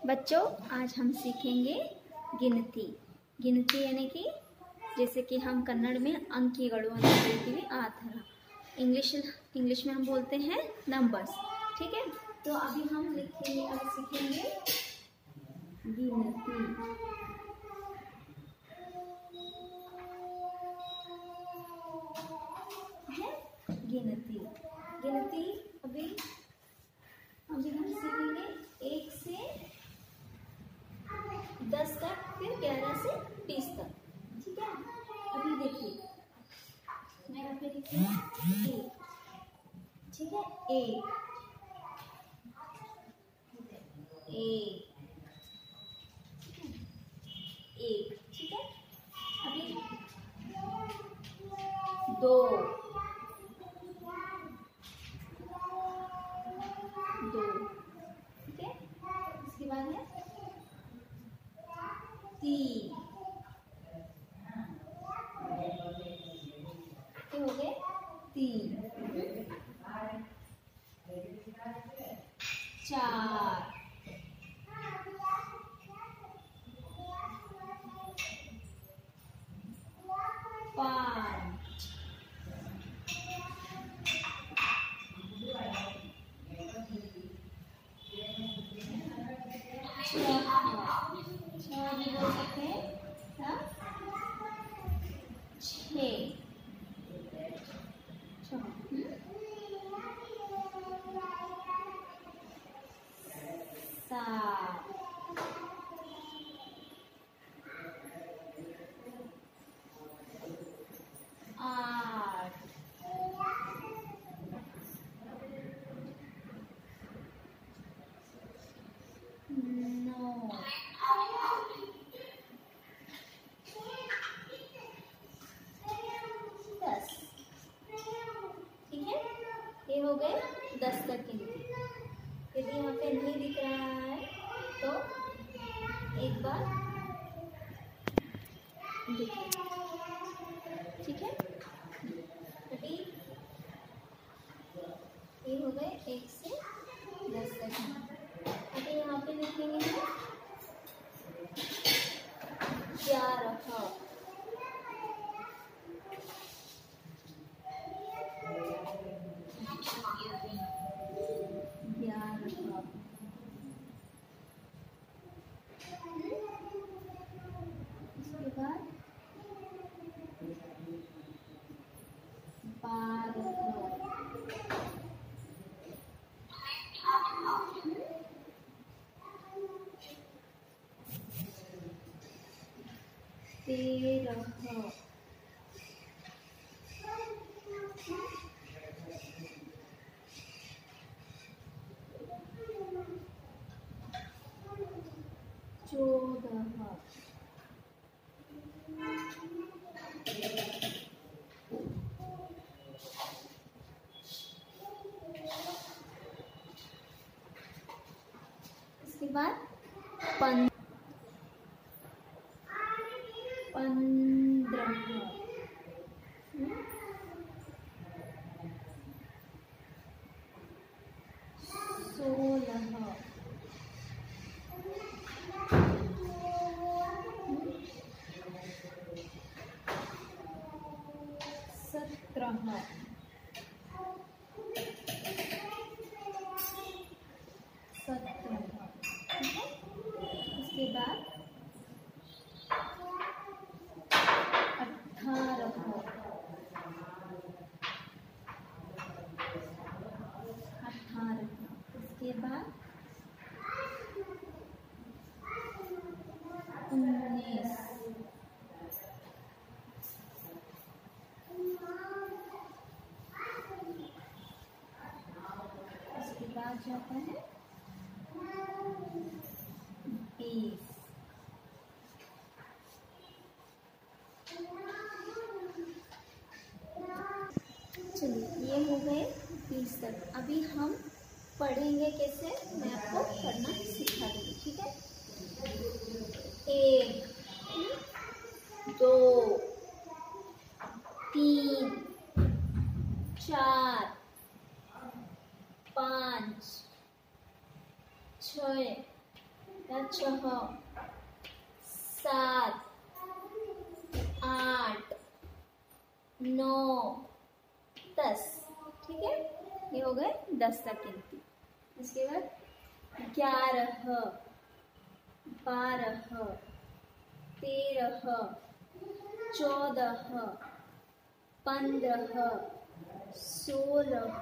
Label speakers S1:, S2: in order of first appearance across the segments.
S1: बच्चों, आज हम सीखेंगे गिनती। गिनती यानी कि जैसे कि हम कन्नड़ में अंकिगळु ಅಂತ ಹೇಳ್ತೀವಿ आ तरह इंग्लिश में हम बोलते हैं नंबर्स। ठीक है, तो अभी हम सीखेंगे गिनती। गिनती गिनती अभी हम सीखेंगे 1 से 10 तक, फिर 11 से 20 तक। ठीक है, अभी देखिए मैं यहाँ पे लिखती हूँ 1। ठीक है, 1 ठीक है, अभी 2 ठीक है, इसके बाद है 3, तो हो गए 3, 4, 5, ये हो गए 10 तक के लिए। यदि यहाँ पे नहीं दिख रहा है तो एक बार देखिए। ठीक है, अभी ये हो गए 1 से 10 तक। अभी यहाँ पे लिखेंगे 11। इसके बाद 12, 13, 14, इसके बाद 15, 16, 17, 17। ठीक है, उसके बाद 18, 18, उसके बाद 19, उसके बाद जाता है 20। चलिए, ये हो गए 20 तक। अभी हम पढ़ेंगे कैसे, मैं आपको पढ़ना सिखा दूँगी। ठीक है, 1, 2, 3, 4, 5, 6, 6 7 8 9 10। ठीक है, ये हो गए 10 तक गिनती। इसके बाद 11 12 13 14 15 16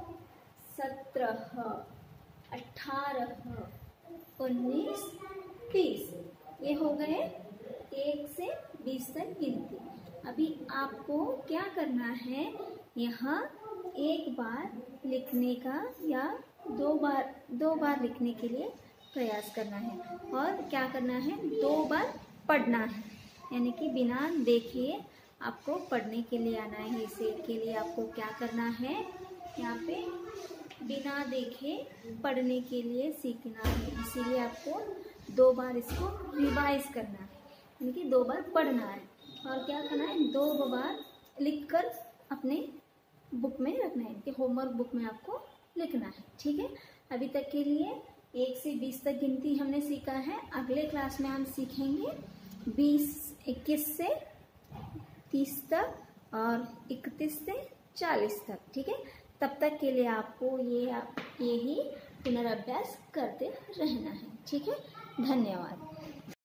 S1: 17 18 19 20। ये हो गए 1 से 20 तक गिनती। अभी आपको क्या करना है, यहाँ एक बार लिखने का या दो बार लिखने के लिए प्रयास करना है, और क्या करना है, 2 बार पढ़ना है, यानी कि बिना देखे आपको पढ़ने के लिए आना है। इसके लिए आपको क्या करना है, यहाँ पे बिना देखे पढ़ने के लिए सीखना है। इसीलिए आपको 2 बार इसको रिवाइज करना है, यानी कि 2 बार पढ़ना है, और क्या करना है, 2 बार लिखकर अपने बुक में रखना है, कि होमवर्क बुक में आपको लिखना है। ठीक है, अभी तक के लिए 1 से 20 तक गिनती हमने सीखा है। अगले क्लास में हम सीखेंगे 21 से 30 तक और 31 से 40 तक। ठीक है, तब तक के लिए आपको यही पुनराभ्यास करते रहना है। ठीक है, धन्यवाद।